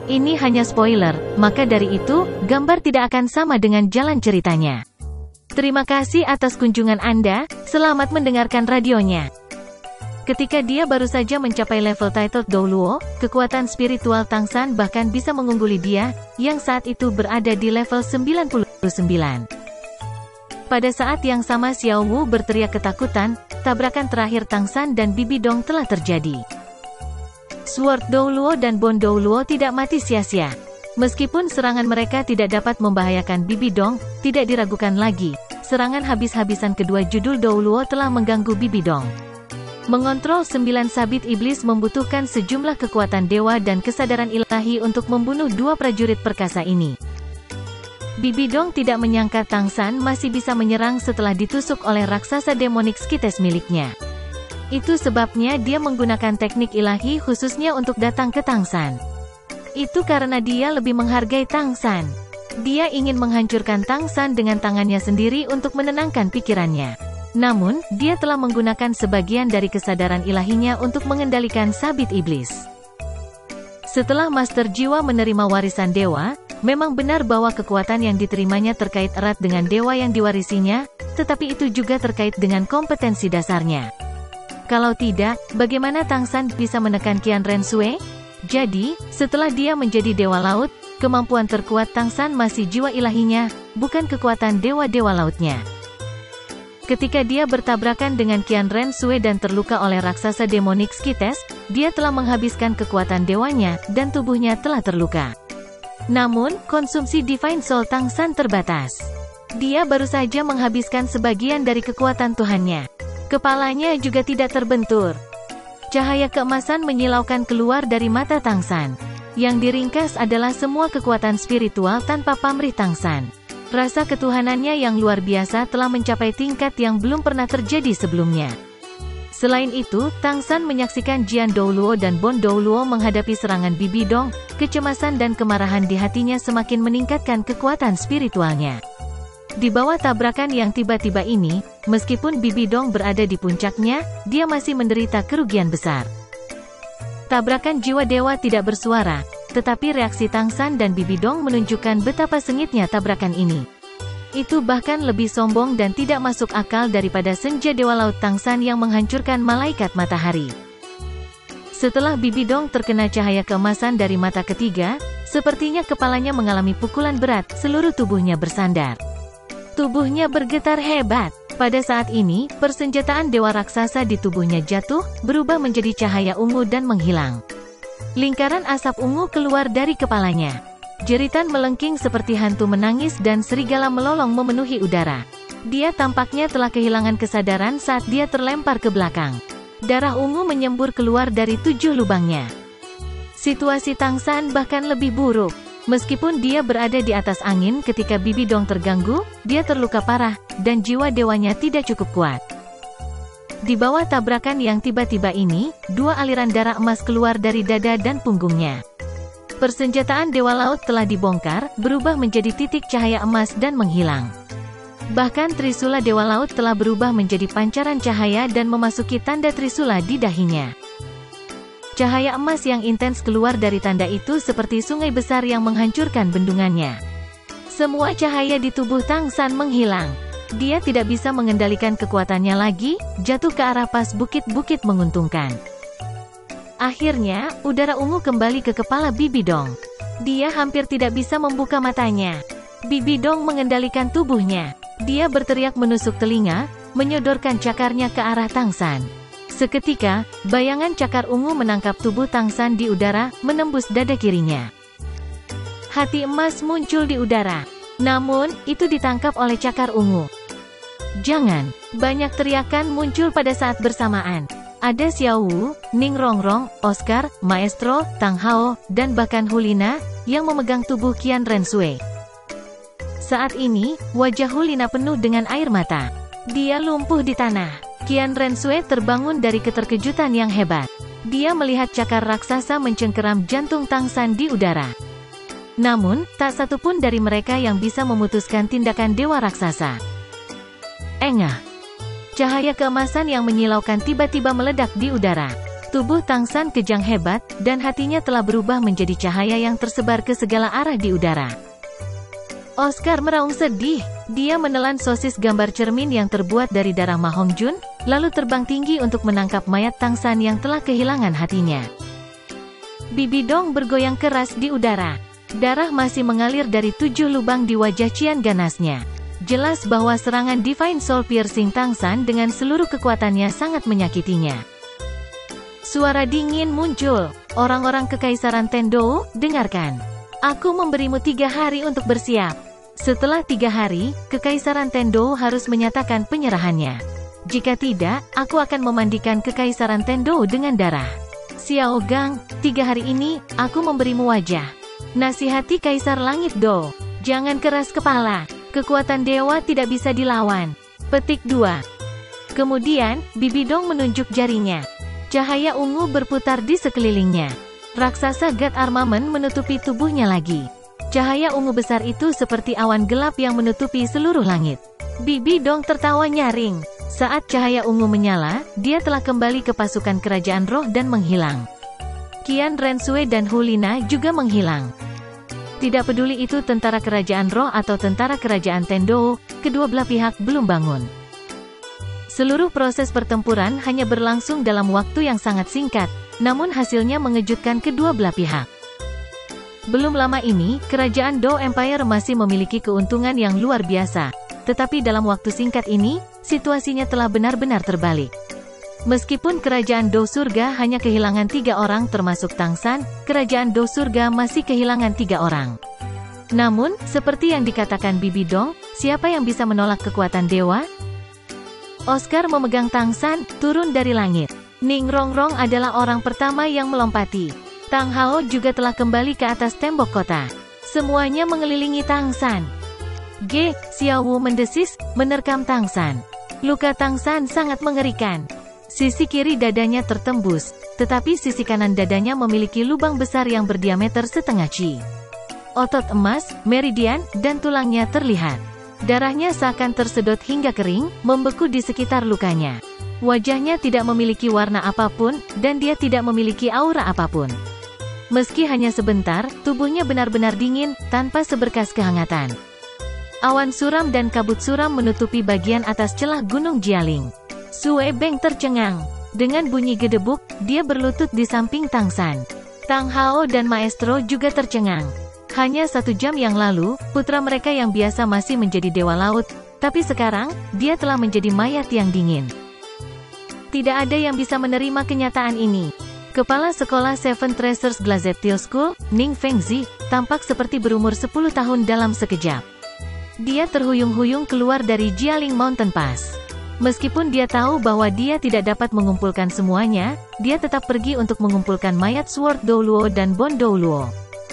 Ini hanya spoiler, maka dari itu, gambar tidak akan sama dengan jalan ceritanya. Terima kasih atas kunjungan Anda, selamat mendengarkan radionya. Ketika dia baru saja mencapai level titled Douluo, kekuatan spiritual Tang San bahkan bisa mengungguli dia, yang saat itu berada di level 99. Pada saat yang sama Xiao Wu berteriak ketakutan, tabrakan terakhir Tang San dan Bibi Dong telah terjadi. Sword Douluo dan Bone Douluo tidak mati sia-sia. Meskipun serangan mereka tidak dapat membahayakan Bibi Dong, tidak diragukan lagi, serangan habis-habisan kedua judul Douluo telah mengganggu Bibi Dong. Mengontrol 9 sabit iblis membutuhkan sejumlah kekuatan dewa dan kesadaran ilahi untuk membunuh dua prajurit perkasa ini. Bibi Dong tidak menyangka Tang San masih bisa menyerang setelah ditusuk oleh raksasa demonik Skites miliknya. Itu sebabnya dia menggunakan teknik ilahi khususnya untuk datang ke Tang San. Itu karena dia lebih menghargai Tang San. Dia ingin menghancurkan Tang San dengan tangannya sendiri untuk menenangkan pikirannya. Namun, dia telah menggunakan sebagian dari kesadaran ilahinya untuk mengendalikan sabit iblis. Setelah Master Jiwa menerima warisan dewa, memang benar bahwa kekuatan yang diterimanya terkait erat dengan dewa yang diwarisinya, tetapi itu juga terkait dengan kompetensi dasarnya. Kalau tidak, bagaimana Tang San bisa menekan Qian Ren Sui? Jadi, setelah dia menjadi dewa laut, kemampuan terkuat Tang San masih jiwa ilahinya, bukan kekuatan dewa-dewa lautnya. Ketika dia bertabrakan dengan Qian Ren Sui dan terluka oleh raksasa demonik Skites, dia telah menghabiskan kekuatan dewanya, dan tubuhnya telah terluka. Namun, konsumsi Divine Soul Tang San terbatas. Dia baru saja menghabiskan sebagian dari kekuatan Tuhannya. Kepalanya juga tidak terbentur. Cahaya keemasan menyilaukan keluar dari mata Tang San. Yang diringkas adalah semua kekuatan spiritual tanpa pamrih Tang San. Rasa ketuhanannya yang luar biasa telah mencapai tingkat yang belum pernah terjadi sebelumnya. Selain itu, Tang San menyaksikan Jian Douluo dan Bone Douluo menghadapi serangan Bibi Dong. Kecemasan dan kemarahan di hatinya semakin meningkatkan kekuatan spiritualnya. Di bawah tabrakan yang tiba-tiba ini, meskipun Bibi Dong berada di puncaknya, dia masih menderita kerugian besar. Tabrakan jiwa dewa tidak bersuara, tetapi reaksi Tang San dan Bibi Dong menunjukkan betapa sengitnya tabrakan ini. Itu bahkan lebih sombong dan tidak masuk akal daripada senja dewa laut Tang San yang menghancurkan malaikat matahari. Setelah Bibi Dong terkena cahaya keemasan dari mata ketiga, sepertinya kepalanya mengalami pukulan berat, seluruh tubuhnya bersandar. Tubuhnya bergetar hebat. Pada saat ini, persenjataan dewa raksasa di tubuhnya jatuh, berubah menjadi cahaya ungu dan menghilang. Lingkaran asap ungu keluar dari kepalanya. Jeritan melengking seperti hantu menangis dan serigala melolong memenuhi udara. Dia tampaknya telah kehilangan kesadaran saat dia terlempar ke belakang. Darah ungu menyembur keluar dari 7 lubangnya. Situasi Tang San bahkan lebih buruk. Meskipun dia berada di atas angin ketika Bibi Dong terganggu, dia terluka parah, dan jiwa dewanya tidak cukup kuat. Di bawah tabrakan yang tiba-tiba ini, 2 aliran darah emas keluar dari dada dan punggungnya. Persenjataan Dewa Laut telah dibongkar, berubah menjadi titik cahaya emas dan menghilang. Bahkan Trisula Dewa Laut telah berubah menjadi pancaran cahaya dan memasuki tanda Trisula di dahinya. Cahaya emas yang intens keluar dari tanda itu seperti sungai besar yang menghancurkan bendungannya. Semua cahaya di tubuh Tang San menghilang. Dia tidak bisa mengendalikan kekuatannya lagi, jatuh ke arah pas bukit-bukit menguntungkan. Akhirnya, udara ungu kembali ke kepala Bibi Dong. Dia hampir tidak bisa membuka matanya. Bibi Dong mengendalikan tubuhnya. Dia berteriak menusuk telinga, menyodorkan cakarnya ke arah Tang San. Seketika, bayangan cakar ungu menangkap tubuh Tang San di udara, menembus dada kirinya. Hati emas muncul di udara. Namun, itu ditangkap oleh cakar ungu. Jangan! Banyak teriakan muncul pada saat bersamaan. Ada Xiao Wu, Ning Rongrong, Oscar, Maestro, Tang Hao, dan bahkan Hulina, yang memegang tubuh Qian Ren Sui. Saat ini, wajah Hulina penuh dengan air mata. Dia lumpuh di tanah. Qian Ren Sui terbangun dari keterkejutan yang hebat. Dia melihat cakar raksasa mencengkeram jantung Tang San di udara. Namun, tak satu pun dari mereka yang bisa memutuskan tindakan dewa raksasa. Engah! Cahaya keemasan yang menyilaukan tiba-tiba meledak di udara. Tubuh Tang San kejang hebat, dan hatinya telah berubah menjadi cahaya yang tersebar ke segala arah di udara. Oscar meraung sedih. Dia menelan sosis gambar cermin yang terbuat dari darah Ma Hongjun, lalu terbang tinggi untuk menangkap mayat Tang San yang telah kehilangan hatinya. Bibi Dong bergoyang keras di udara. Darah masih mengalir dari 7 lubang di wajah Cian ganasnya. Jelas bahwa serangan Divine Soul Piercing Tang San dengan seluruh kekuatannya sangat menyakitinya. Suara dingin muncul. Orang-orang Kekaisaran Tendou, dengarkan. Aku memberimu 3 hari untuk bersiap. Setelah 3 hari, Kekaisaran Tendou harus menyatakan penyerahannya. Jika tidak, aku akan memandikan Kekaisaran Tendou dengan darah. Xiao Gang, 3 hari ini, aku memberimu wajah. Nasihati Kaisar Langit Do. Jangan keras kepala. Kekuatan dewa tidak bisa dilawan. Petik 2. Kemudian, Bibi Dong menunjuk jarinya. Cahaya ungu berputar di sekelilingnya. Raksasa God Armament menutupi tubuhnya lagi. Cahaya ungu besar itu seperti awan gelap yang menutupi seluruh langit. Bibi Dong tertawa nyaring. Saat cahaya ungu menyala, dia telah kembali ke pasukan kerajaan roh dan menghilang. Qian Rensui dan Hulina juga menghilang. Tidak peduli itu tentara kerajaan roh atau tentara kerajaan Tendou, kedua belah pihak belum bangun. Seluruh proses pertempuran hanya berlangsung dalam waktu yang sangat singkat, namun hasilnya mengejutkan kedua belah pihak. Belum lama ini, kerajaan Dou Empire masih memiliki keuntungan yang luar biasa, tetapi dalam waktu singkat ini, situasinya telah benar-benar terbalik. Meskipun kerajaan Dou Surga hanya kehilangan 3 orang termasuk Tang San, kerajaan Dou Surga masih kehilangan 3 orang. Namun, seperti yang dikatakan Bibi Dong, siapa yang bisa menolak kekuatan dewa? Oscar memegang Tang San, turun dari langit. Ning Rongrong adalah orang pertama yang melompati. Tang Hao juga telah kembali ke atas tembok kota. Semuanya mengelilingi Tang San. Xiao Wu mendesis, menerkam Tang San. Luka Tang San sangat mengerikan. Sisi kiri dadanya tertembus, tetapi sisi kanan dadanya memiliki lubang besar yang berdiameter setengah chi. Otot emas, meridian, dan tulangnya terlihat. Darahnya seakan tersedot hingga kering, membeku di sekitar lukanya. Wajahnya tidak memiliki warna apapun, dan dia tidak memiliki aura apapun. Meski hanya sebentar, tubuhnya benar-benar dingin, tanpa seberkas kehangatan. Awan suram dan kabut suram menutupi bagian atas celah Gunung Jialing. Sue Beng tercengang. Dengan bunyi gedebuk, dia berlutut di samping Tang San. Tang Hao dan Maestro juga tercengang. Hanya 1 jam yang lalu, putra mereka yang biasa masih menjadi dewa laut, tapi sekarang, dia telah menjadi mayat yang dingin. Tidak ada yang bisa menerima kenyataan ini. Kepala sekolah Seven Treasures Glazetio School, Ning Fengzi, tampak seperti berumur 10 tahun dalam sekejap. Dia terhuyung-huyung keluar dari Jialing Mountain Pass. Meskipun dia tahu bahwa dia tidak dapat mengumpulkan semuanya, dia tetap pergi untuk mengumpulkan mayat Sword Dou Luo dan Bone Dou Luo.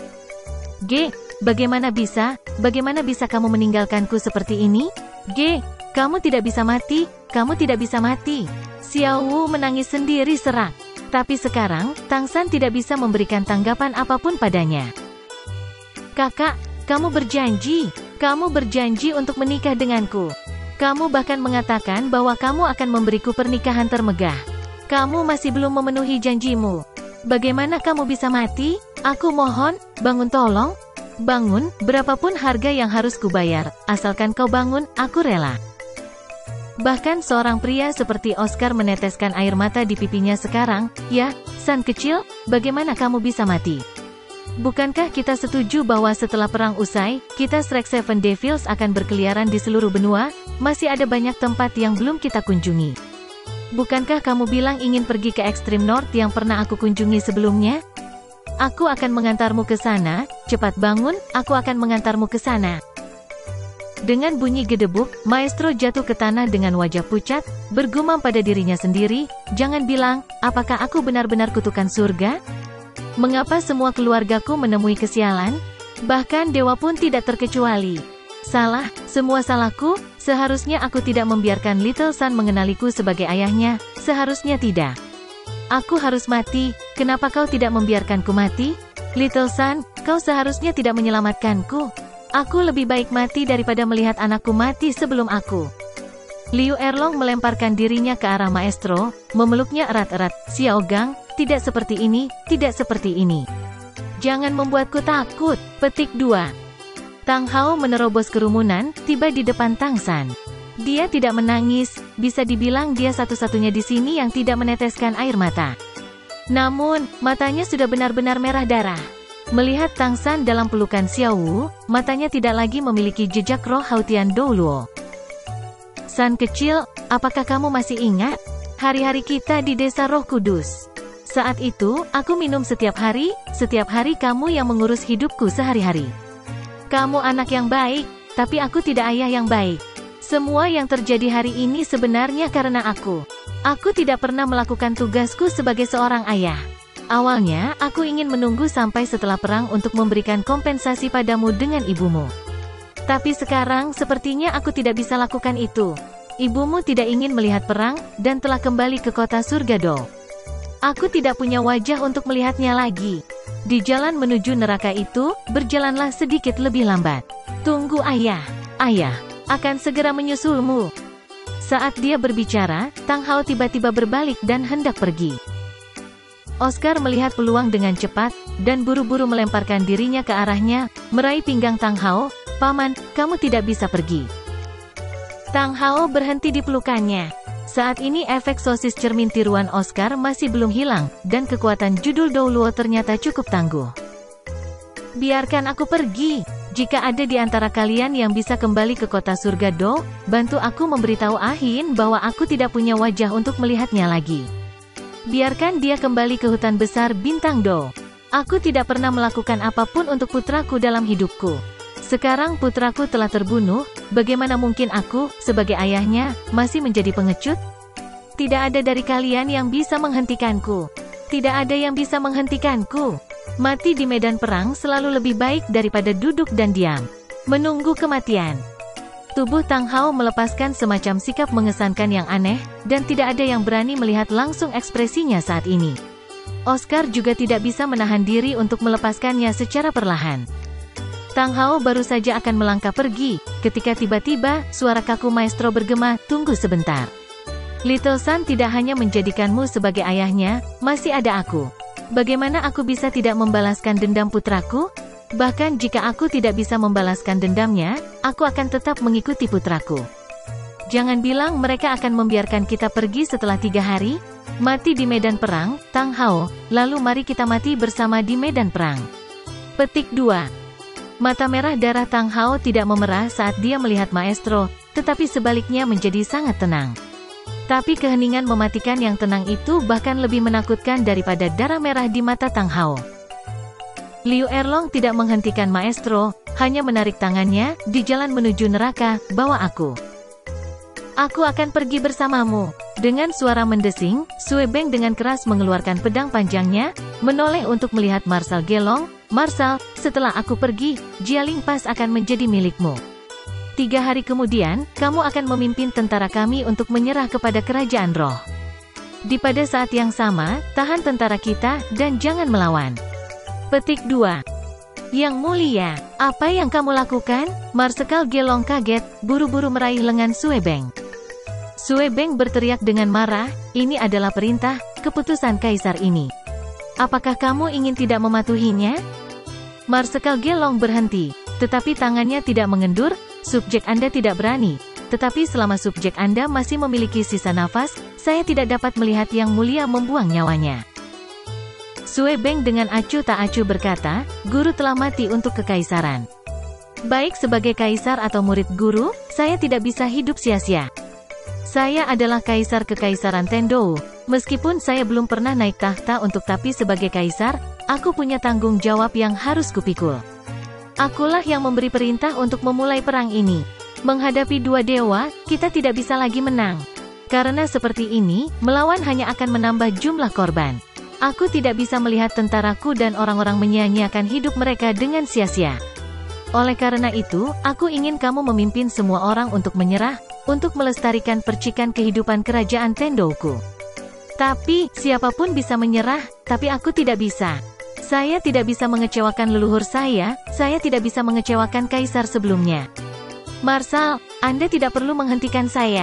Bagaimana bisa kamu meninggalkanku seperti ini? Kamu tidak bisa mati, kamu tidak bisa mati. Xiao Wu menangis sendiri serak. Tapi sekarang, Tang San tidak bisa memberikan tanggapan apapun padanya. Kakak, kamu berjanji untuk menikah denganku. Kamu bahkan mengatakan bahwa kamu akan memberiku pernikahan termegah. Kamu masih belum memenuhi janjimu. Bagaimana kamu bisa mati? Aku mohon, bangun tolong. Bangun, berapapun harga yang harus kubayar, asalkan kau bangun, aku rela. Bahkan seorang pria seperti Oscar meneteskan air mata di pipinya sekarang. Ya, San kecil, bagaimana kamu bisa mati? Bukankah kita setuju bahwa setelah perang usai, kita Shrek Seven Devils akan berkeliaran di seluruh benua? Masih ada banyak tempat yang belum kita kunjungi. Bukankah kamu bilang ingin pergi ke Extreme North yang pernah aku kunjungi sebelumnya? Aku akan mengantarmu ke sana, cepat bangun, aku akan mengantarmu ke sana. Dengan bunyi gedebuk, Maestro jatuh ke tanah dengan wajah pucat, bergumam pada dirinya sendiri, jangan bilang, apakah aku benar-benar kutukan surga? Mengapa semua keluargaku menemui kesialan? Bahkan dewa pun tidak terkecuali. Salah, semua salahku, seharusnya aku tidak membiarkan Little Sun mengenaliku sebagai ayahnya, seharusnya tidak. Aku harus mati, kenapa kau tidak membiarkanku mati? Little Sun, kau seharusnya tidak menyelamatkanku. Aku lebih baik mati daripada melihat anakku mati sebelum aku. Liu Erlong melemparkan dirinya ke arah maestro, memeluknya erat-erat. Xiao Gang, tidak seperti ini, tidak seperti ini. Jangan membuatku takut. Petik 2. Tang Hao menerobos kerumunan, tiba di depan Tang San. Dia tidak menangis, bisa dibilang dia satu-satunya di sini yang tidak meneteskan air mata. Namun, matanya sudah benar-benar merah darah. Melihat Tang San dalam pelukan Xiao Wu, matanya tidak lagi memiliki jejak roh Hautian Douluo. San kecil, apakah kamu masih ingat? Hari-hari kita di Desa Roh Kudus. Saat itu, aku minum setiap hari kamu yang mengurus hidupku sehari-hari. Kamu anak yang baik, tapi aku tidak ayah yang baik. Semua yang terjadi hari ini sebenarnya karena aku. Aku tidak pernah melakukan tugasku sebagai seorang ayah. Awalnya, aku ingin menunggu sampai setelah perang untuk memberikan kompensasi padamu dengan ibumu. Tapi sekarang, sepertinya aku tidak bisa lakukan itu. Ibumu tidak ingin melihat perang, dan telah kembali ke kota surga Do. Aku tidak punya wajah untuk melihatnya lagi. Di jalan menuju neraka itu, berjalanlah sedikit lebih lambat. Tunggu ayah. Ayah akan segera menyusulmu. Saat dia berbicara, Tang Hao tiba-tiba berbalik dan hendak pergi. Oscar melihat peluang dengan cepat, dan buru-buru melemparkan dirinya ke arahnya, meraih pinggang Tang Hao. Paman, kamu tidak bisa pergi. Tang Hao berhenti di pelukannya. Saat ini efek sosis cermin tiruan Oscar masih belum hilang, dan kekuatan judul Douluo ternyata cukup tangguh. Biarkan aku pergi. Jika ada di antara kalian yang bisa kembali ke kota surga Do, bantu aku memberitahu Ahin bahwa aku tidak punya wajah untuk melihatnya lagi. Biarkan dia kembali ke hutan besar bintang Do. Aku tidak pernah melakukan apapun untuk putraku dalam hidupku. Sekarang putraku telah terbunuh, bagaimana mungkin aku, sebagai ayahnya, masih menjadi pengecut? Tidak ada dari kalian yang bisa menghentikanku. Tidak ada yang bisa menghentikanku. Mati di medan perang selalu lebih baik daripada duduk dan diam, menunggu kematian. Tubuh Tang Hao melepaskan semacam sikap mengesankan yang aneh, dan tidak ada yang berani melihat langsung ekspresinya saat ini. Oscar juga tidak bisa menahan diri untuk melepaskannya secara perlahan. Tang Hao baru saja akan melangkah pergi, ketika tiba-tiba, suara kaku maestro bergema, tunggu sebentar. Little Sun tidak hanya menjadikanmu sebagai ayahnya, masih ada aku. Bagaimana aku bisa tidak membalaskan dendam putraku? Bahkan jika aku tidak bisa membalaskan dendamnya, aku akan tetap mengikuti putraku. Jangan bilang mereka akan membiarkan kita pergi setelah 3 hari? Mati di medan perang, Tang Hao, lalu mari kita mati bersama di medan perang. Petik 2. Mata merah darah Tang Hao tidak memerah saat dia melihat maestro, tetapi sebaliknya menjadi sangat tenang. Tapi keheningan mematikan yang tenang itu bahkan lebih menakutkan daripada darah merah di mata Tang Hao. Liu Erlong tidak menghentikan maestro, hanya menarik tangannya, di jalan menuju neraka, bawa aku. Aku akan pergi bersamamu. Dengan suara mendesing, Sue Beng dengan keras mengeluarkan pedang panjangnya, menoleh untuk melihat Marshal Gelong. Marshal, setelah aku pergi, Jialing Pass akan menjadi milikmu. 3 hari kemudian, kamu akan memimpin tentara kami untuk menyerah kepada kerajaan roh. Di pada saat yang sama, tahan tentara kita, dan jangan melawan. Petik 2. Yang mulia, apa yang kamu lakukan? Marsekal Gelong kaget, buru-buru meraih lengan Sue Beng. Sue Beng berteriak dengan marah, ini adalah perintah, keputusan kaisar ini. Apakah kamu ingin tidak mematuhinya? Marsekal Gelong berhenti, tetapi tangannya tidak mengendur. Subjek Anda tidak berani, tetapi selama subjek Anda masih memiliki sisa nafas, saya tidak dapat melihat yang mulia membuang nyawanya. Sue Beng dengan acuh tak acuh berkata, guru telah mati untuk kekaisaran. Baik sebagai kaisar atau murid guru, saya tidak bisa hidup sia-sia. Saya adalah kaisar kekaisaran Tendou. Meskipun saya belum pernah naik tahta tapi sebagai kaisar, aku punya tanggung jawab yang harus kupikul. Akulah yang memberi perintah untuk memulai perang ini. Menghadapi 2 dewa, kita tidak bisa lagi menang. Karena seperti ini, melawan hanya akan menambah jumlah korban. Aku tidak bisa melihat tentaraku dan orang-orang menyia-nyiakan hidup mereka dengan sia-sia. Oleh karena itu, aku ingin kamu memimpin semua orang untuk menyerah, untuk melestarikan percikan kehidupan kerajaan Tendouku. Tapi, siapapun bisa menyerah, tapi aku tidak bisa. Saya tidak bisa mengecewakan leluhur saya tidak bisa mengecewakan kaisar sebelumnya. Marshal, Anda tidak perlu menghentikan saya.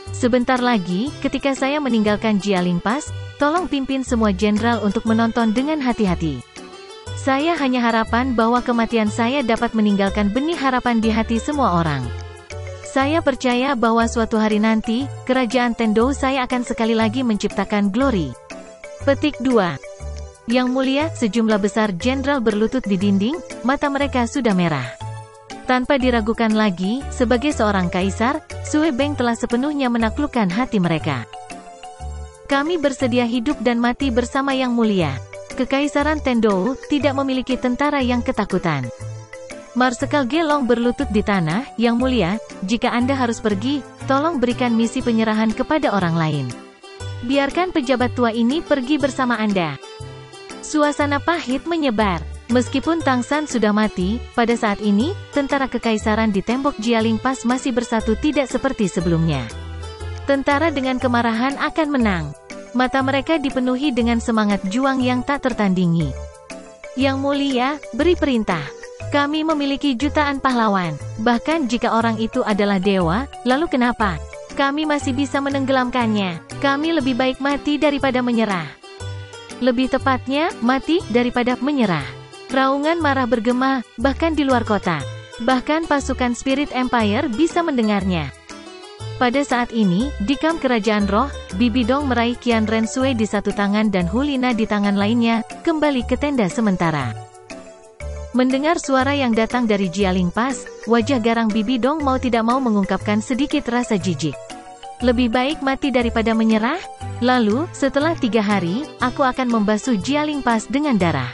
Sebentar lagi, ketika saya meninggalkan Jialing Pass, tolong pimpin semua jenderal untuk menonton dengan hati-hati. Saya hanya harapan bahwa kematian saya dapat meninggalkan benih harapan di hati semua orang. Saya percaya bahwa suatu hari nanti, kerajaan Tendou saya akan sekali lagi menciptakan glory. Petik 2. Yang mulia, sejumlah besar jenderal berlutut di dinding, mata mereka sudah merah. Tanpa diragukan lagi, sebagai seorang kaisar, Sui Beng telah sepenuhnya menaklukkan hati mereka. Kami bersedia hidup dan mati bersama Yang Mulia. Kekaisaran Tendou tidak memiliki tentara yang ketakutan. Marsekal Gelong berlutut di tanah. Yang Mulia, jika Anda harus pergi, tolong berikan misi penyerahan kepada orang lain. Biarkan pejabat tua ini pergi bersama Anda. Suasana pahit menyebar. Meskipun Tang San sudah mati, pada saat ini, tentara kekaisaran di tembok Jialing Pass masih bersatu tidak seperti sebelumnya. Tentara dengan kemarahan akan menang. Mata mereka dipenuhi dengan semangat juang yang tak tertandingi. Yang Mulia, beri perintah. Kami memiliki jutaan pahlawan. Bahkan jika orang itu adalah dewa, lalu kenapa? Kami masih bisa menenggelamkannya. Kami lebih baik mati daripada menyerah. Lebih tepatnya, mati daripada menyerah. Raungan marah bergema, bahkan di luar kota. Bahkan pasukan Spirit Empire bisa mendengarnya. Pada saat ini, di kamp kerajaan roh, Bibi Dong meraih Qian Ren Sui di satu tangan dan Hu Lina di tangan lainnya, kembali ke tenda sementara. Mendengar suara yang datang dari Jialing Pass, wajah garang Bibi Dong mau tidak mau mengungkapkan sedikit rasa jijik. Lebih baik mati daripada menyerah? Lalu, setelah 3 hari, aku akan membasuh Jialing Pass dengan darah.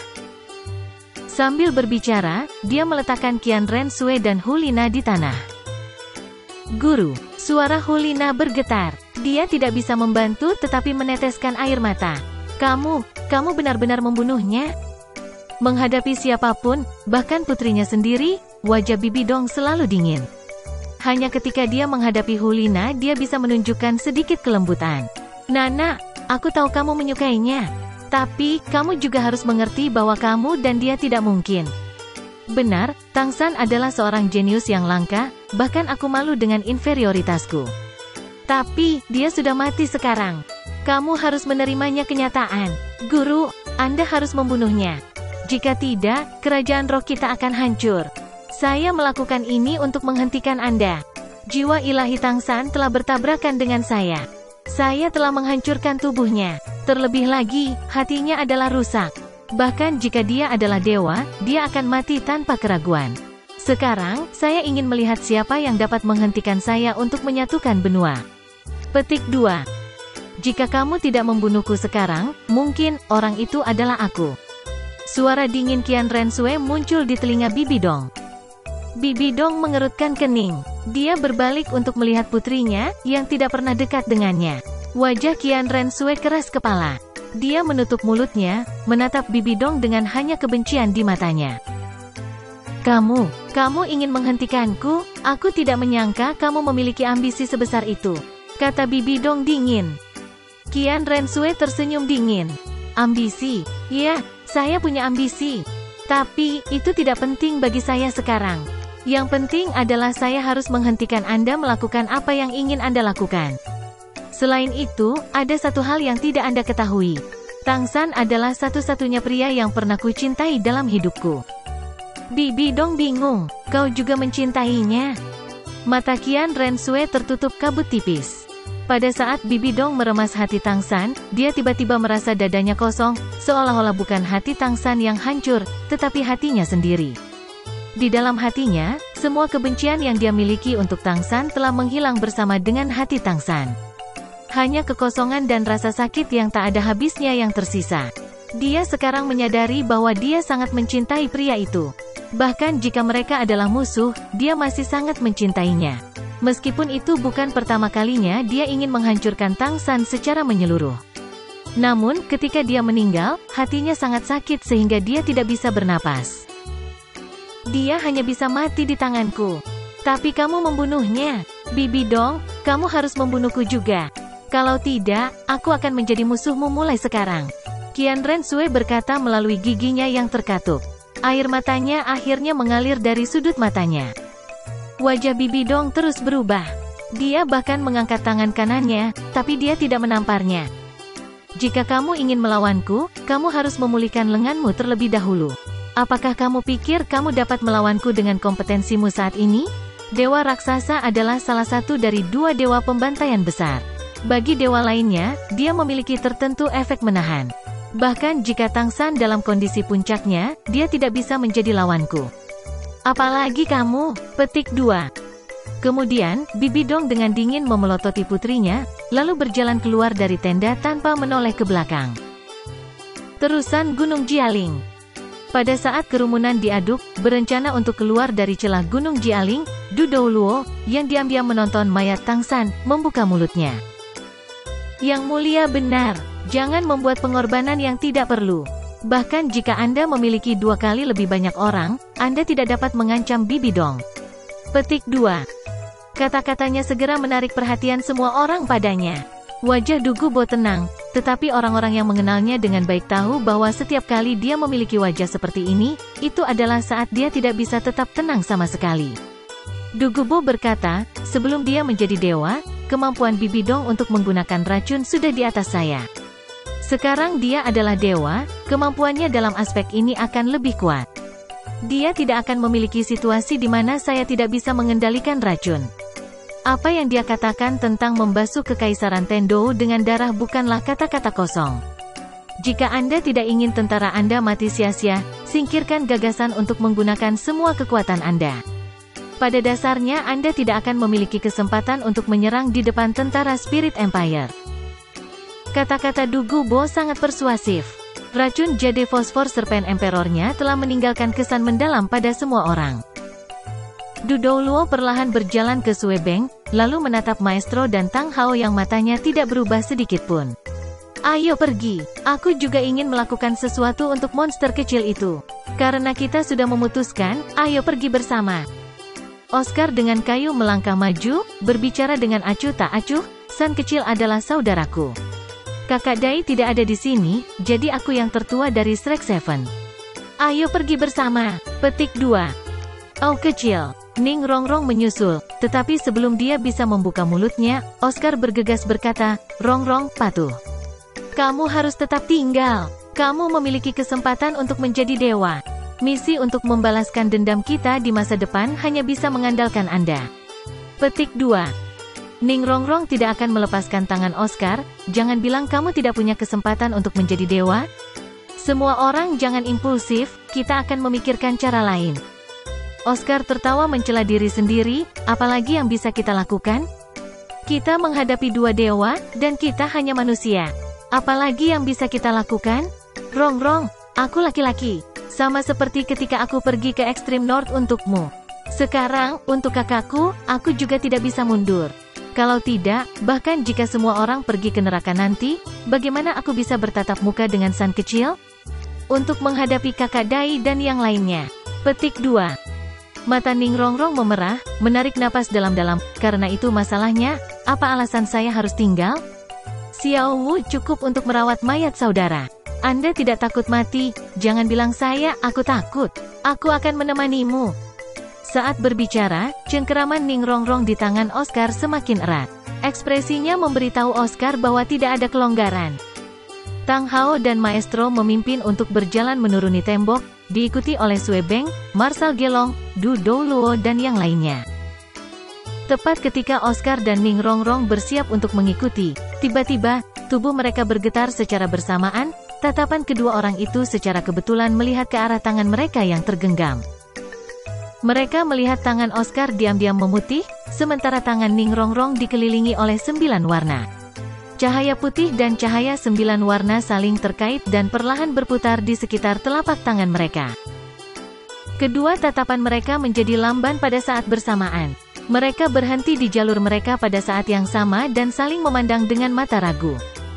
Sambil berbicara, dia meletakkan Qian Ren Sui dan Hu Lina di tanah. Guru, suara Hu Lina bergetar. Dia tidak bisa membantu tetapi meneteskan air mata. Kamu benar-benar membunuhnya? Menghadapi siapapun, bahkan putrinya sendiri, wajah Bibi Dong selalu dingin. Hanya ketika dia menghadapi Hu Lina dia bisa menunjukkan sedikit kelembutan. Nana, aku tahu kamu menyukainya. Tapi, kamu juga harus mengerti bahwa kamu dan dia tidak mungkin. Benar, Tang San adalah seorang jenius yang langka, bahkan aku malu dengan inferioritasku. Tapi, dia sudah mati sekarang. Kamu harus menerimanya kenyataan. Guru, Anda harus membunuhnya. Jika tidak, kerajaan roh kita akan hancur. Saya melakukan ini untuk menghentikan Anda. Jiwa ilahi Tang San telah bertabrakan dengan saya. Saya telah menghancurkan tubuhnya. Terlebih lagi, hatinya adalah rusak. Bahkan jika dia adalah dewa, dia akan mati tanpa keraguan. Sekarang, saya ingin melihat siapa yang dapat menghentikan saya untuk menyatukan benua. Petik 2. Jika kamu tidak membunuhku sekarang, mungkin orang itu adalah aku. Suara dingin Qian Ren Sui muncul di telinga Bibi Dong. Bibi Dong mengerutkan kening. Dia berbalik untuk melihat putrinya, yang tidak pernah dekat dengannya. Wajah Qian Ren Sui keras kepala. Dia menutup mulutnya, menatap Bibi Dong dengan hanya kebencian di matanya. Kamu ingin menghentikanku? Aku tidak menyangka kamu memiliki ambisi sebesar itu, kata Bibi Dong dingin. Qian Ren Sui tersenyum dingin. Ambisi? Ya, saya punya ambisi. Tapi, itu tidak penting bagi saya sekarang. Yang penting adalah saya harus menghentikan Anda melakukan apa yang ingin Anda lakukan. Selain itu, ada satu hal yang tidak Anda ketahui. Tang San adalah satu-satunya pria yang pernah kucintai dalam hidupku. Bibi Dong bingung, kau juga mencintainya? Mata Qian Ren Sui tertutup kabut tipis. Pada saat Bibi Dong meremas hati Tang San, dia tiba-tiba merasa dadanya kosong, seolah-olah bukan hati Tang San yang hancur, tetapi hatinya sendiri. Di dalam hatinya, semua kebencian yang dia miliki untuk Tang San telah menghilang bersama dengan hati Tang San. Hanya kekosongan dan rasa sakit yang tak ada habisnya yang tersisa. Dia sekarang menyadari bahwa dia sangat mencintai pria itu. Bahkan jika mereka adalah musuh, dia masih sangat mencintainya. Meskipun itu bukan pertama kalinya dia ingin menghancurkan Tang San secara menyeluruh. Namun, ketika dia meninggal, hatinya sangat sakit sehingga dia tidak bisa bernapas. Dia hanya bisa mati di tanganku. Tapi kamu membunuhnya. Bibi Dong, kamu harus membunuhku juga. Kalau tidak, aku akan menjadi musuhmu mulai sekarang. Qian Ren Sui berkata melalui giginya yang terkatup. Air matanya akhirnya mengalir dari sudut matanya. Wajah Bibi Dong terus berubah. Dia bahkan mengangkat tangan kanannya, tapi dia tidak menamparnya. Jika kamu ingin melawanku, kamu harus memulihkan lenganmu terlebih dahulu. Apakah kamu pikir kamu dapat melawanku dengan kompetensimu saat ini? Dewa raksasa adalah salah satu dari dua dewa pembantaian besar. Bagi dewa lainnya, dia memiliki tertentu efek menahan. Bahkan jika Tang San dalam kondisi puncaknya, dia tidak bisa menjadi lawanku. Apalagi kamu, petik 2. Kemudian, Bibi Dong dengan dingin memelototi putrinya, lalu berjalan keluar dari tenda tanpa menoleh ke belakang. Terusan Gunung Jialing. Pada saat kerumunan diaduk, berencana untuk keluar dari celah Gunung Jialing, Du Douluo, yang diam-diam menonton mayat Tang San, membuka mulutnya. Yang mulia benar, jangan membuat pengorbanan yang tidak perlu. Bahkan jika Anda memiliki 2 kali lebih banyak orang, Anda tidak dapat mengancam Bibi Dong. Petik 2. Kata-katanya segera menarik perhatian semua orang padanya. Wajah Du Gubo tenang, tetapi orang-orang yang mengenalnya dengan baik tahu bahwa setiap kali dia memiliki wajah seperti ini, itu adalah saat dia tidak bisa tetap tenang sama sekali. Du Gubo berkata, sebelum dia menjadi dewa, kemampuan Bibi Dong untuk menggunakan racun sudah di atas saya. Sekarang dia adalah dewa, kemampuannya dalam aspek ini akan lebih kuat. Dia tidak akan memiliki situasi di mana saya tidak bisa mengendalikan racun. Apa yang dia katakan tentang membasuh kekaisaran Tendou dengan darah bukanlah kata-kata kosong. Jika Anda tidak ingin tentara Anda mati sia-sia, singkirkan gagasan untuk menggunakan semua kekuatan Anda. Pada dasarnya Anda tidak akan memiliki kesempatan untuk menyerang di depan tentara Spirit Empire. Kata-kata Du Gubo sangat persuasif. Racun Jade Fosfor Serpent Emperornya telah meninggalkan kesan mendalam pada semua orang. Du Douluo perlahan berjalan ke Sue Beng, lalu menatap Maestro dan Tang Hao yang matanya tidak berubah sedikit pun. Ayo pergi, aku juga ingin melakukan sesuatu untuk monster kecil itu. Karena kita sudah memutuskan, ayo pergi bersama. Oscar dengan kayu melangkah maju, berbicara dengan acuh tak acuh, San kecil adalah saudaraku. Kakak Dai tidak ada di sini, jadi aku yang tertua dari Shrek Seven. Ayo pergi bersama. Petik 2. Oh kecil. Ning Rongrong menyusul, tetapi sebelum dia bisa membuka mulutnya, Oscar bergegas berkata, Rongrong, patuh. Kamu harus tetap tinggal. Kamu memiliki kesempatan untuk menjadi dewa. Misi untuk membalaskan dendam kita di masa depan hanya bisa mengandalkan Anda. Petik 2. Ning Rongrong tidak akan melepaskan tangan Oscar, jangan bilang kamu tidak punya kesempatan untuk menjadi dewa. Semua orang jangan impulsif, kita akan memikirkan cara lain. Oscar tertawa mencela diri sendiri, apalagi yang bisa kita lakukan? Kita menghadapi 2 dewa, dan kita hanya manusia. Apalagi yang bisa kita lakukan? Rongrong, aku laki-laki. Sama seperti ketika aku pergi ke Extreme North untukmu. Sekarang, untuk kakakku, aku juga tidak bisa mundur. Kalau tidak, bahkan jika semua orang pergi ke neraka nanti, bagaimana aku bisa bertatap muka dengan San kecil? Untuk menghadapi kakak Dai dan yang lainnya. Petik 2. Mata Ning Rongrong memerah, menarik napas dalam-dalam, karena itu masalahnya, apa alasan saya harus tinggal? Xiao Wu cukup untuk merawat mayat saudara. Anda tidak takut mati, jangan bilang aku takut. Aku akan menemanimu. Saat berbicara, cengkeraman Ning Rongrong di tangan Oscar semakin erat. Ekspresinya memberitahu Oscar bahwa tidak ada kelonggaran. Tang Hao dan Maestro memimpin untuk berjalan menuruni tembok, diikuti oleh Sue Beng, Marshal Gelong, Du Douluo dan yang lainnya. Tepat ketika Oscar dan Ning Rongrong bersiap untuk mengikuti, tiba-tiba, tubuh mereka bergetar secara bersamaan, tatapan kedua orang itu secara kebetulan melihat ke arah tangan mereka yang tergenggam. Mereka melihat tangan Oscar diam-diam memutih, sementara tangan Ning Rongrong dikelilingi oleh 9 warna. Cahaya putih dan cahaya 9 warna saling terkait dan perlahan berputar di sekitar telapak tangan mereka. Kedua tatapan mereka menjadi lamban pada saat bersamaan. Mereka berhenti di jalur mereka pada saat yang sama dan saling memandang dengan mata ragu.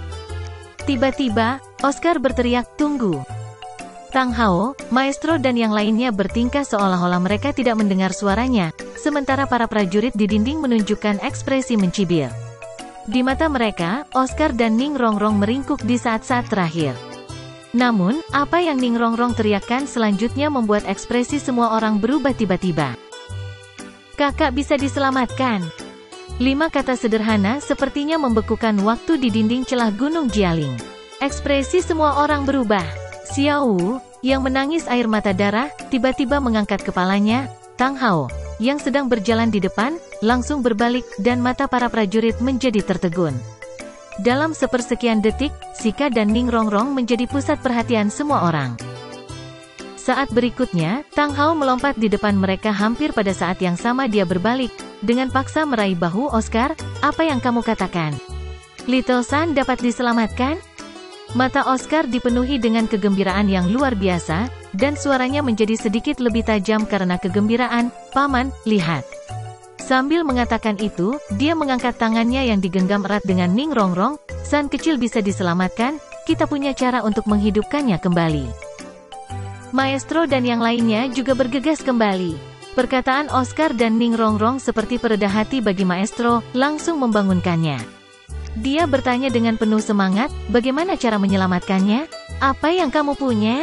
Tiba-tiba, Oscar berteriak, "Tunggu!" Tang Hao, Maestro dan yang lainnya bertingkah seolah-olah mereka tidak mendengar suaranya, sementara para prajurit di dinding menunjukkan ekspresi mencibir. Di mata mereka, Oscar dan Ning Rongrong meringkuk di saat-saat terakhir. Namun, apa yang Ning Rongrong teriakkan selanjutnya membuat ekspresi semua orang berubah tiba-tiba. Kakak bisa diselamatkan. 5 kata sederhana sepertinya membekukan waktu di dinding celah Gunung Jialing. Ekspresi semua orang berubah. Xiao Wu, yang menangis air mata darah, tiba-tiba mengangkat kepalanya. Tang Hao, yang sedang berjalan di depan, langsung berbalik, dan mata para prajurit menjadi tertegun. Dalam sepersekian detik, Sika dan Ning Rongrong menjadi pusat perhatian semua orang. Saat berikutnya, Tang Hao melompat di depan mereka hampir pada saat yang sama dia berbalik, dengan paksa meraih bahu Oscar. Apa yang kamu katakan? Little Sun dapat diselamatkan? Mata Oscar dipenuhi dengan kegembiraan yang luar biasa, dan suaranya menjadi sedikit lebih tajam karena kegembiraan. Paman, lihat. Sambil mengatakan itu, dia mengangkat tangannya yang digenggam erat dengan Ning Rongrong. Sun kecil bisa diselamatkan, kita punya cara untuk menghidupkannya kembali. Maestro dan yang lainnya juga bergegas kembali. Perkataan Oscar dan Ning Rongrong seperti pereda hati bagi Maestro, langsung membangunkannya. Dia bertanya dengan penuh semangat, bagaimana cara menyelamatkannya? Apa yang kamu punya?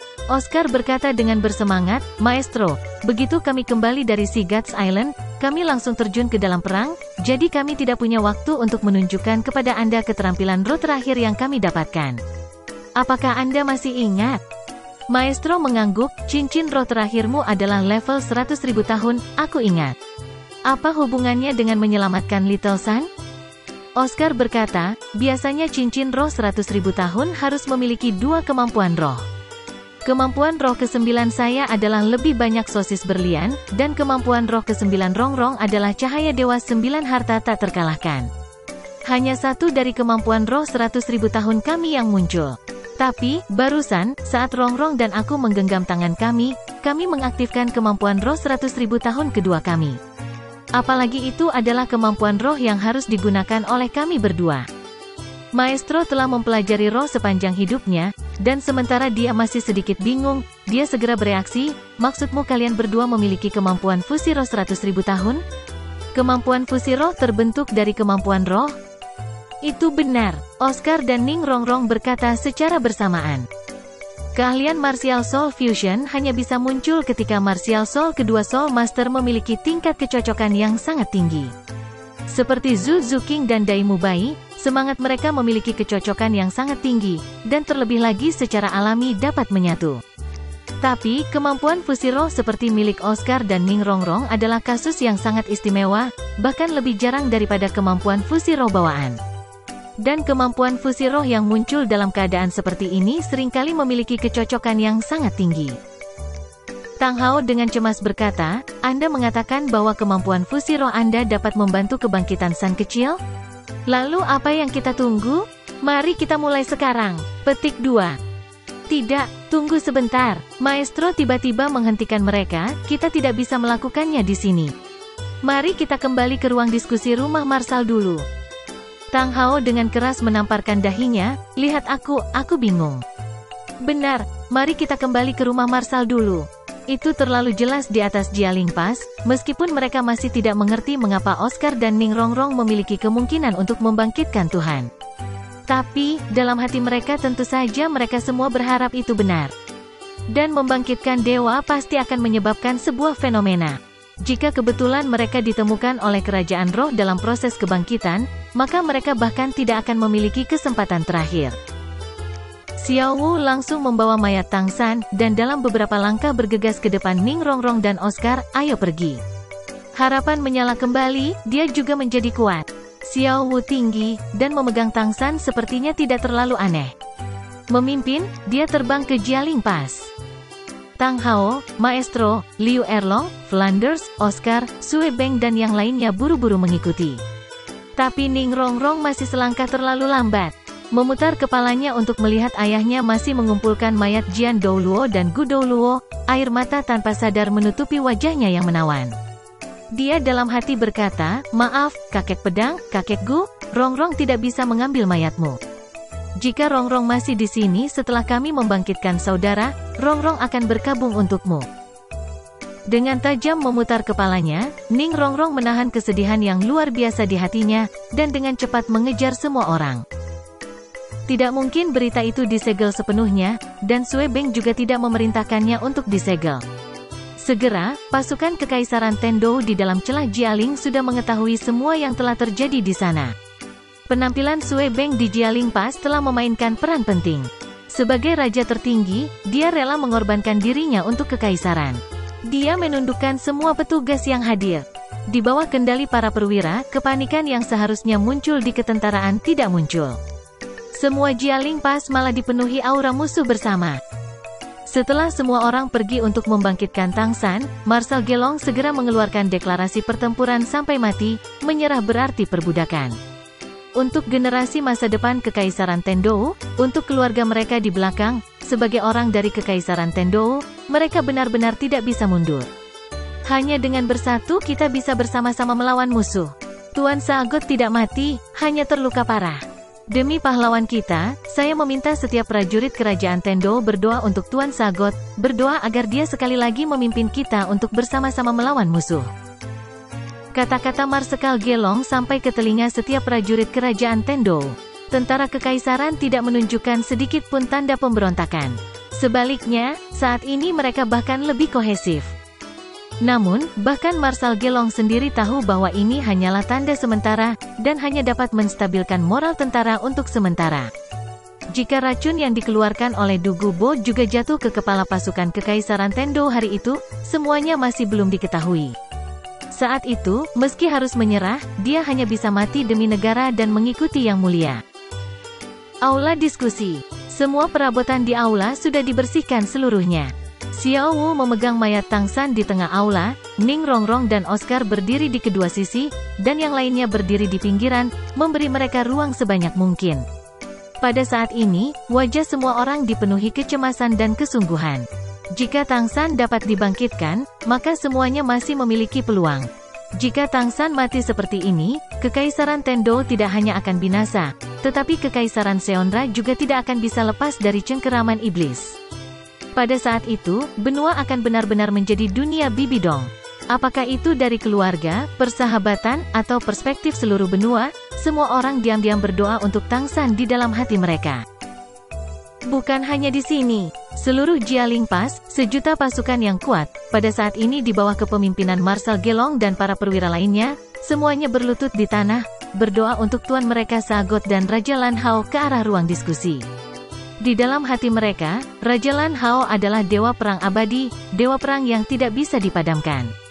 Oscar berkata dengan bersemangat, Maestro, begitu kami kembali dari Sea Gods Island, kami langsung terjun ke dalam perang, jadi kami tidak punya waktu untuk menunjukkan kepada Anda keterampilan roh terakhir yang kami dapatkan. Apakah Anda masih ingat? Maestro mengangguk, cincin roh terakhirmu adalah level 100.000 tahun, aku ingat. Apa hubungannya dengan menyelamatkan Little Sun? Oscar berkata, biasanya cincin roh 100.000 tahun harus memiliki 2 kemampuan roh. Kemampuan roh ke-9 saya adalah lebih banyak sosis berlian, dan kemampuan roh ke-9 Rongrong adalah cahaya dewa 9 harta tak terkalahkan. Hanya satu dari kemampuan roh 100.000 tahun kami yang muncul. Tapi, barusan, saat Rongrong dan aku menggenggam tangan kami mengaktifkan kemampuan roh 100.000 tahun kedua kami. Apalagi itu adalah kemampuan roh yang harus digunakan oleh kami berdua. Maestro telah mempelajari roh sepanjang hidupnya, dan sementara dia masih sedikit bingung, dia segera bereaksi, maksudmu kalian berdua memiliki kemampuan fusi roh 100.000 tahun? Kemampuan fusi roh terbentuk dari kemampuan roh? Itu benar, Oscar dan Ning Rongrong berkata secara bersamaan. Keahlian Martial Soul Fusion hanya bisa muncul ketika Martial Soul kedua Soul Master memiliki tingkat kecocokan yang sangat tinggi. Seperti Zhu Zuqing dan Dai Mubai, semangat mereka memiliki kecocokan yang sangat tinggi, dan terlebih lagi secara alami dapat menyatu. Tapi, kemampuan fusi roh seperti milik Oscar dan Ning Rongrong adalah kasus yang sangat istimewa, bahkan lebih jarang daripada kemampuan fusi roh bawaan. Dan kemampuan fusi roh yang muncul dalam keadaan seperti ini seringkali memiliki kecocokan yang sangat tinggi. Tang Hao dengan cemas berkata, Anda mengatakan bahwa kemampuan fusi roh Anda dapat membantu kebangkitan Sun kecil? Lalu apa yang kita tunggu? Mari kita mulai sekarang. Petik 2. Tidak, tunggu sebentar. Maestro tiba-tiba menghentikan mereka, kita tidak bisa melakukannya di sini. Mari kita kembali ke ruang diskusi rumah Marsal dulu. Tang Hao dengan keras menamparkan dahinya, lihat aku bingung. Benar, mari kita kembali ke rumah Marsal dulu. Itu terlalu jelas di atas Jialing Pass, meskipun mereka masih tidak mengerti mengapa Oscar dan Ning Rongrong memiliki kemungkinan untuk membangkitkan Tuhan. Tapi, dalam hati mereka tentu saja mereka semua berharap itu benar. Dan membangkitkan dewa pasti akan menyebabkan sebuah fenomena. Jika kebetulan mereka ditemukan oleh kerajaan roh dalam proses kebangkitan, maka mereka bahkan tidak akan memiliki kesempatan terakhir. Xiao Wu langsung membawa mayat Tang San, dan dalam beberapa langkah bergegas ke depan Ning Rongrong dan Oscar, ayo pergi. Harapan menyala kembali, dia juga menjadi kuat. Xiao Wu tinggi, dan memegang Tang San sepertinya tidak terlalu aneh. Memimpin, dia terbang ke Jialing Pass. Tang Hao, Maestro, Liu Erlong, Flanders, Oscar, Sue Beng dan yang lainnya buru-buru mengikuti. Tapi Ning Rongrong masih selangkah terlalu lambat. Memutar kepalanya untuk melihat ayahnya masih mengumpulkan mayat Jian Douluo dan Gu Douluo, air mata tanpa sadar menutupi wajahnya yang menawan. Dia dalam hati berkata, maaf, kakek pedang, kakek Gu, Rongrong tidak bisa mengambil mayatmu. Jika Rongrong masih di sini setelah kami membangkitkan saudara, Rongrong akan berkabung untukmu. Dengan tajam memutar kepalanya, Ning Rongrong menahan kesedihan yang luar biasa di hatinya, dan dengan cepat mengejar semua orang. Tidak mungkin berita itu disegel sepenuhnya, dan Sue Beng juga tidak memerintahkannya untuk disegel. Segera, pasukan Kekaisaran Tendou di dalam celah Jialing sudah mengetahui semua yang telah terjadi di sana. Penampilan Sui Beng di Jialing Pass telah memainkan peran penting. Sebagai raja tertinggi, dia rela mengorbankan dirinya untuk kekaisaran. Dia menundukkan semua petugas yang hadir. Di bawah kendali para perwira, kepanikan yang seharusnya muncul di ketentaraan tidak muncul. Semua Jialing Pass malah dipenuhi aura musuh bersama. Setelah semua orang pergi untuk membangkitkan Tang San, Marshal Gelong segera mengeluarkan deklarasi pertempuran sampai mati, menyerah berarti perbudakan. Untuk generasi masa depan Kekaisaran Tendou, untuk keluarga mereka di belakang, sebagai orang dari Kekaisaran Tendou, mereka benar-benar tidak bisa mundur. Hanya dengan bersatu kita bisa bersama-sama melawan musuh. Tuan Sagot tidak mati, hanya terluka parah. Demi pahlawan kita, saya meminta setiap prajurit kerajaan Tendou berdoa untuk Tuan Sagot, berdoa agar dia sekali lagi memimpin kita untuk bersama-sama melawan musuh. Kata-kata Marsekal Gelong sampai ke telinga setiap prajurit kerajaan Tendou. Tentara kekaisaran tidak menunjukkan sedikit pun tanda pemberontakan. Sebaliknya, saat ini mereka bahkan lebih kohesif. Namun, bahkan Marshal Gelong sendiri tahu bahwa ini hanyalah tanda sementara, dan hanya dapat menstabilkan moral tentara untuk sementara. Jika racun yang dikeluarkan oleh Du Gubo juga jatuh ke kepala pasukan Kekaisaran Tendou hari itu, semuanya masih belum diketahui. Saat itu, meski harus menyerah, dia hanya bisa mati demi negara dan mengikuti Yang Mulia. Aula diskusi. Semua perabotan di aula sudah dibersihkan seluruhnya. Xiao Wu memegang mayat Tang San di tengah aula, Ning Rongrong dan Oscar berdiri di kedua sisi, dan yang lainnya berdiri di pinggiran, memberi mereka ruang sebanyak mungkin. Pada saat ini, wajah semua orang dipenuhi kecemasan dan kesungguhan. Jika Tang San dapat dibangkitkan, maka semuanya masih memiliki peluang. Jika Tang San mati seperti ini, Kekaisaran Tendou tidak hanya akan binasa, tetapi Kekaisaran Seonra juga tidak akan bisa lepas dari cengkeraman iblis. Pada saat itu, benua akan benar-benar menjadi dunia Bibidong. Apakah itu dari keluarga, persahabatan, atau perspektif seluruh benua, semua orang diam-diam berdoa untuk Tang San di dalam hati mereka. Bukan hanya di sini, seluruh Jialing Pass, sejuta pasukan yang kuat, pada saat ini di bawah kepemimpinan Marshal Gelong dan para perwira lainnya, semuanya berlutut di tanah, berdoa untuk tuan mereka Sagot dan Raja Lan Hao ke arah ruang diskusi. Di dalam hati mereka, Raja Lan Hao adalah dewa perang abadi, dewa perang yang tidak bisa dipadamkan.